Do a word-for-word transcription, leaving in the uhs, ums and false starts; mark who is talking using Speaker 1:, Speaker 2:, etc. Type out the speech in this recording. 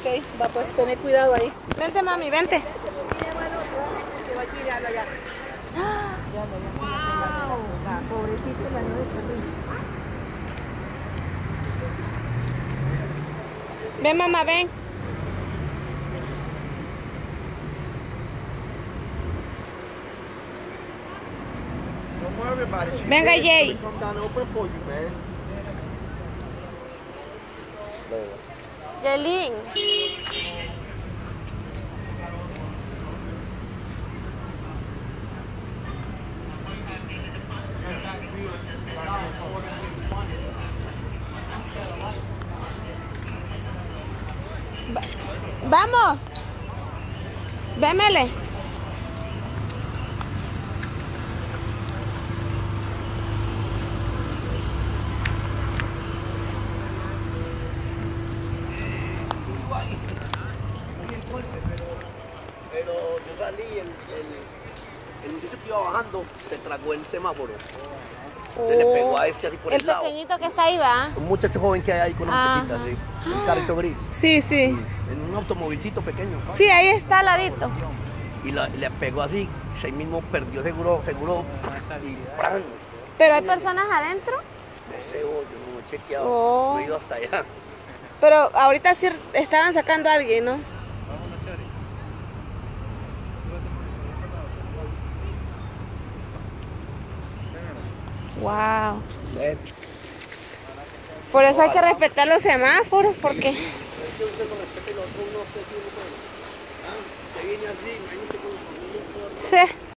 Speaker 1: Ok, va pues tener cuidado ahí.
Speaker 2: Vente, mami, vente.
Speaker 1: Pobrecito la nueva.
Speaker 2: Ven, mamá, ven.
Speaker 3: Don't worry about it. She's
Speaker 2: Venga,
Speaker 3: there. She's
Speaker 2: Jay.
Speaker 3: gonna come down and open for you, man.
Speaker 2: Yelin. Va- Vamos. Vémele.
Speaker 4: Pero yo salí, el, el, el muchacho que iba bajando se tragó el semáforo. Entonces le pegó a este así por el,
Speaker 2: El
Speaker 4: lado.
Speaker 2: pequeñito que está ahí, va.
Speaker 4: Un muchacho joven que hay ahí con una
Speaker 2: Ajá.
Speaker 4: muchachita, sí. Un carrito gris.
Speaker 2: Sí, sí.
Speaker 4: En un automovilcito pequeño.
Speaker 2: Sí, ahí está al ladito.
Speaker 4: Y la- le pegó así. Ahí mismo perdió seguro, seguro. Y ¡pran!
Speaker 2: Pero hay personas adentro.
Speaker 4: No sé, oh, yo no he chequeado.
Speaker 2: Oh.
Speaker 4: No he ido hasta allá.
Speaker 2: Pero ahorita sí estaban sacando a alguien, ¿no? Wow.
Speaker 4: Ven.
Speaker 2: Por eso hay que respetar los semáforos, porque...
Speaker 4: Es que usted no respeta y lo otro uno, usted tiene todo. Ah, usted viene así, imagínate con los amigos.
Speaker 2: Sí.